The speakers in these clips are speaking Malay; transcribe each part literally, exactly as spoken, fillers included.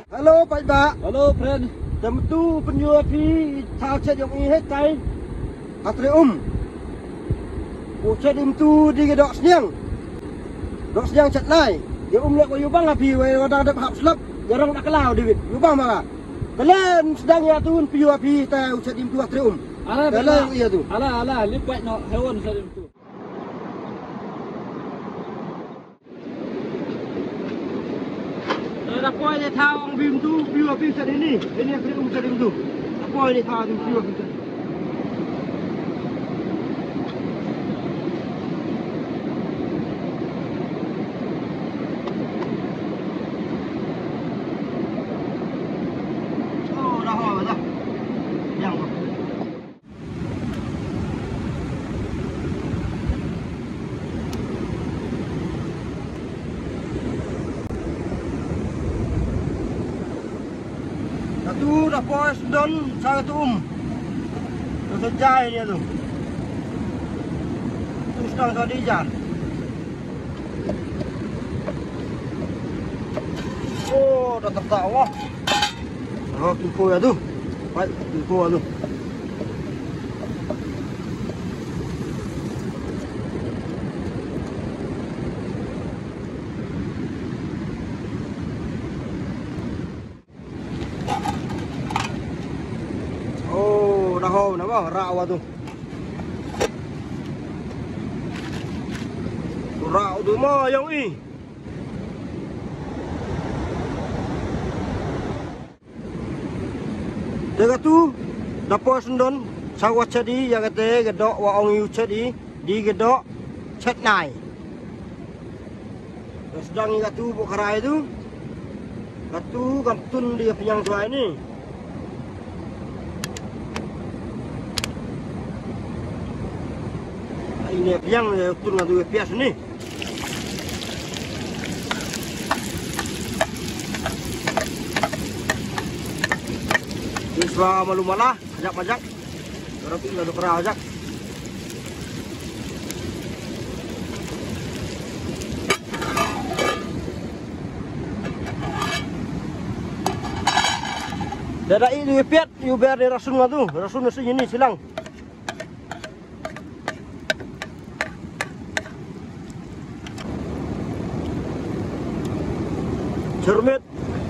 Hello Pak Ba. Hello friend. Jam tu penjual pi thao chat yang ini tay. Atre um. Ku chat im tu di dok siang. Dok siang chat lai. Dia um lek ko yubang api we wadang dep hap slap. Jarang nak kelau David. Yubang maka. Kalian sedang ya tu penjual pi tay chat im tu atre um. Ala Kalian iya tu. Ala ala lip white no hewan sa tu. Apa ini thao bim tu penjual pi chat ini. Ini atre um chat im tu. Apa ini thao tu penjual pi. Tu dah pos don saya tu um. Tu sejai dia tu. Tu sedang tadi jan. Oh, dah tak Allah. Oh, tu ko ya tu. Baik, tu ko tu. Dah nama rawa tu. Raw tu mah yang ni. Dekat tu dapat sendon sawat cedi yang kata gedok wa ong yu cedi di gedok cet nai. Sedang ni tu buat kerai tu. Katu kampun dia penyang tuai ni. Ini yang tu nak dua pias ni. Iswa malu malah, ajak ajak. Orang tu nak kerah ajak. Dah ini dua piat, you biar dia rasun tu, rasun nasi ini silang. Cermet.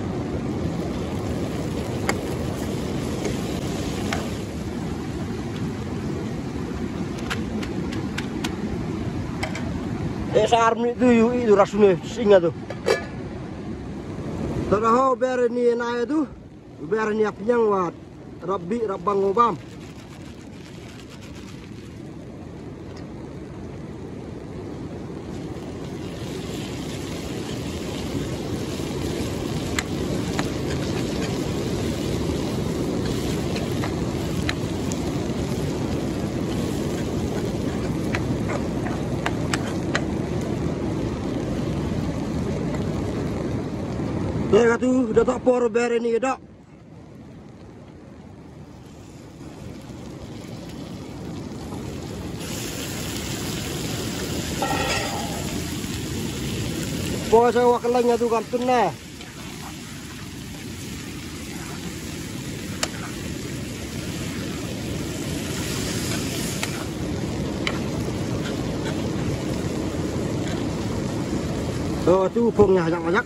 Eh sarm ni tu yu itu rasune singa tu. Taraho ber ni na tu. Ber ni apnyang wat. Rabbi rabbang obam. Dia tu dah tak por ber ni dak. Por saya wakalanya tu kantun nah. Oh tu pungnya ajak-ajak.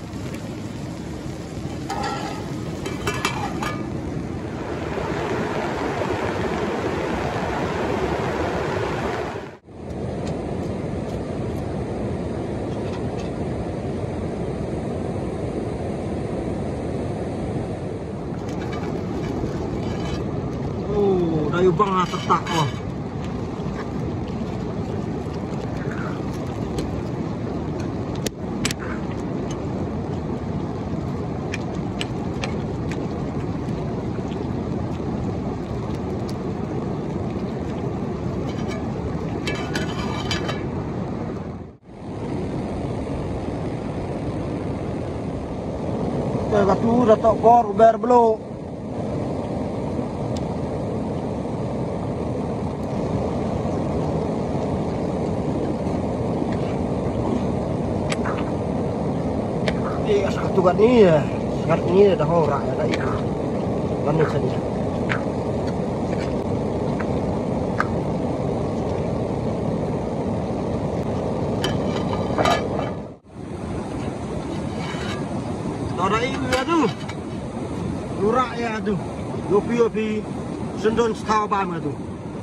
Dayu bang tertak oh. Dah tu dah tak por ber belum. Satu kat ni ya. ngắt như là hồ rải ở đây nó được sẵn đó đấy vừa tu lu rải ya tu yopi yopi sendon stau ba mà tu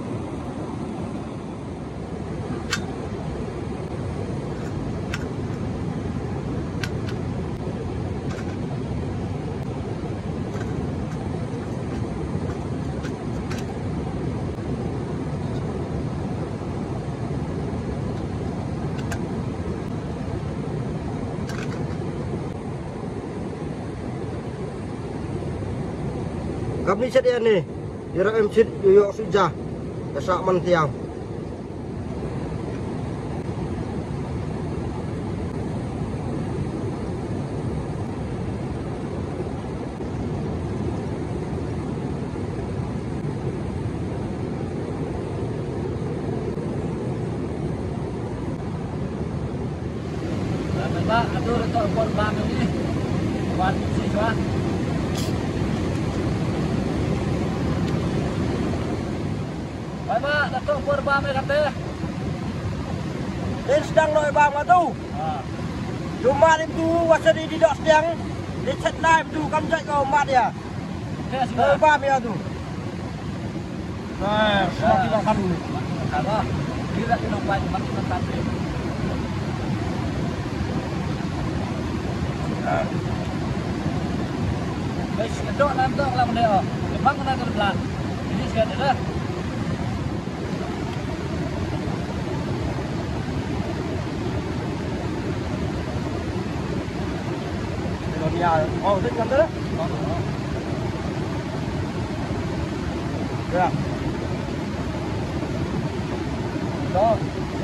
gặp đi chết đen này, giờ các em chết yo yo suy ra, để sợ măn theo. Pak, atur untuk korban ini. Buat siswa. Baik Pak, datuk korban ni kata. Đến sedang nội bang mà tu. Cuma itu wasadi di dok sedang di chat live tu kam jai kau mat ya. Nội bang ya tu. Nah, semua kita kan dulu. Kalau tidak kita buat makin mantap. Baik, dok nam dok lam dia. Kembang kena ke belah. Ini sekali dah. Nhà oh thích ngắm đấy. Được. Đó.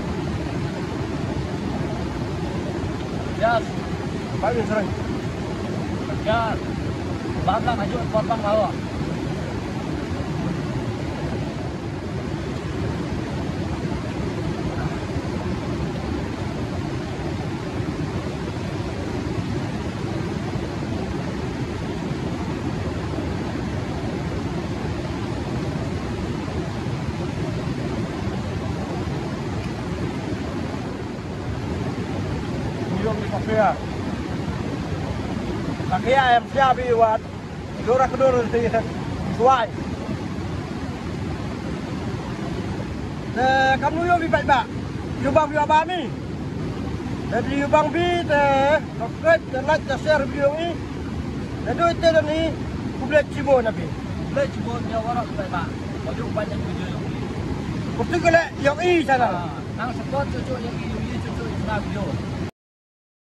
Yes. Bao nhiêu rồi? Ya. Bang lang aja korban lawa. Kafia. Kafia em siapa buat? Dora kedua nanti suai. Nah, kamu yo bibat ba. Yo bang yo ba ni. Dari yo bang bi te, subscribe dan like dan share video ni. Dan tu itu ni, kublet cibo nabi. Boleh cuba dia orang bibat Pak. Baju banyak video yang ini. Betul ke le? Yang i sana. Nang support cucu yang ini, cucu yang video.